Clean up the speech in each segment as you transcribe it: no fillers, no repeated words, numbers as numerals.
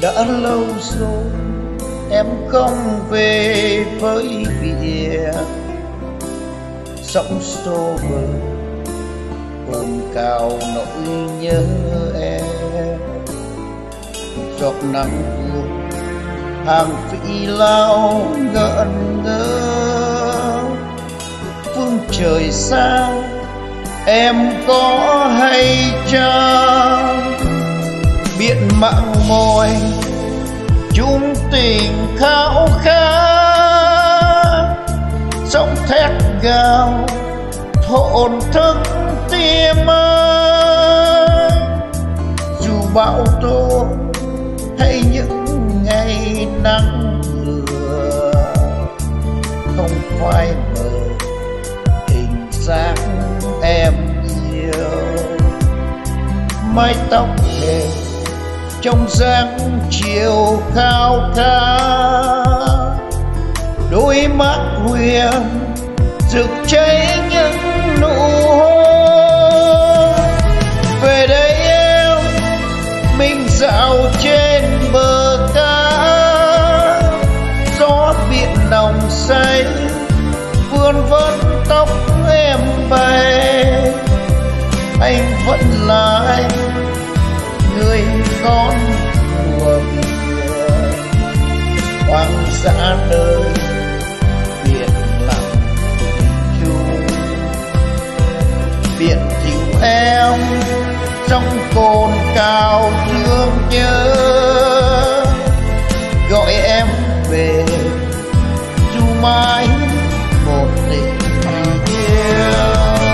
Đã lâu rồi em không về với biển, sóng xô bờ cồn cào nỗi nhớ em. Giọt nắng buồn hàng vĩ lao ngẩn ngơ, phương trời xa em có hay chăng? Biển mặn môi chung tình khao khát, sóng thét gào thổn thức tim ơi. Dù bão tố hay những ngày nắng lửa, không phai mờ hình dáng em yêu. Mái tóc em trong dáng chiều khao khát, đôi mắt huyền rực cháy những nụ hôn. Về đây em mình dạo trên bờ cá, gió biển nồng say vươn vấn tóc em bay. Anh vẫn là anh, người con của biển, hoang dã nơi biển lặng chung. Biển thiếu em trong cồn cào thương nhớ, gọi em về dù mãi một tình yêu.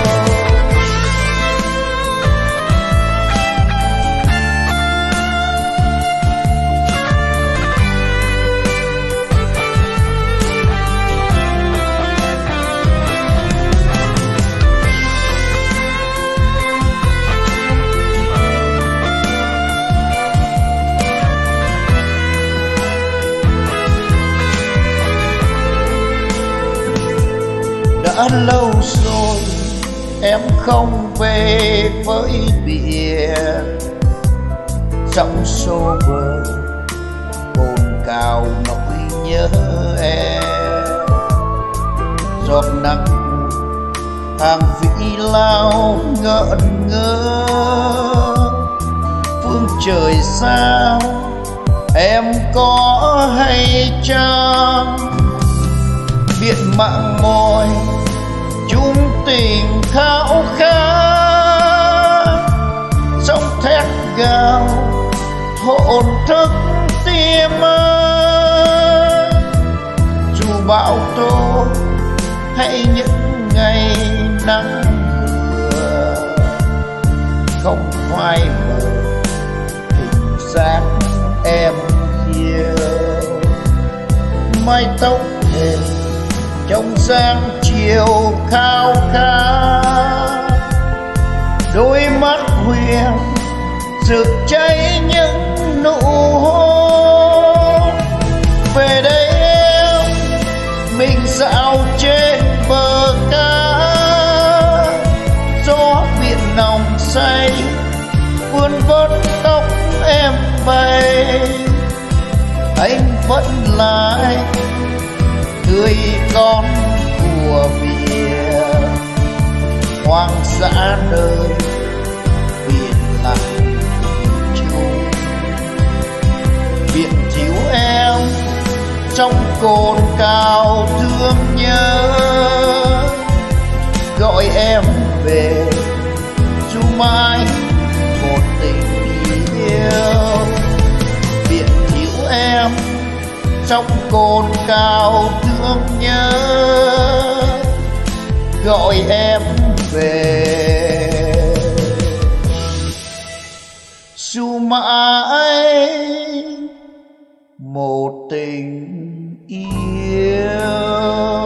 Đã lâu rồi em không về với biển, sóng xô bờ cồn cào nỗi nhớ em. Giọt nắng hàng vĩ lao ngẩn ngơ, phương trời sao em có hay chăng? Biển mặn môi chung tình khao khát, sóng thét gào thổn thức tim ơi. Dù bão tố hay những ngày nắng lửa, không phai mờ hình dáng em yêu. Mái tóc em trong dáng chiều khao khát, đôi mắt huyền rực cháy những nụ hôn. Về đây em mình dạo trên bờ cá, gió biển nồng say vươn vấn tóc em bay. Anh vẫn là anh, người con của biển, hoang dã nơi biển lặng chung. Biển thiếu em trong cồn cào thương nhớ, gọi em về dù mãi một tình yêu. Biển thiếu em trong cồn cào thương nhớ, gọi em về dù mãi một tình yêu.